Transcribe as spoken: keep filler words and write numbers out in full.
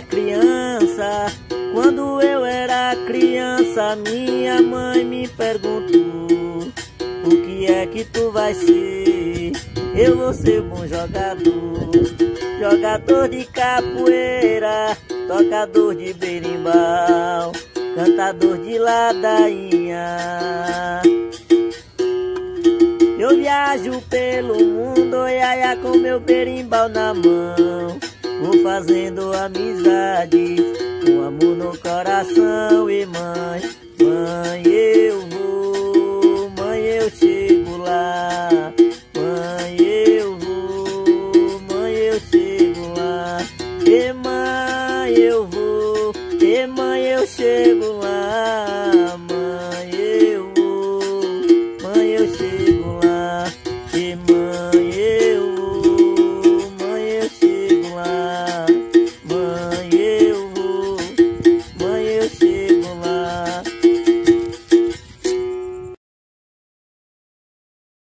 era criança, quando eu era criança, minha mãe me perguntou: o que é que tu vai ser? Eu vou ser bom jogador, jogador de capoeira, tocador de berimbau, cantador de ladainha. Eu viajo pelo mundo, iaia, com meu berimbau na mão, vou fazendo amizades, com amor no coração. E mãe, mãe, eu vou, mãe, eu chego lá. Mãe, eu vou, mãe, eu chego lá. E mãe, eu vou, e mãe, eu chego lá.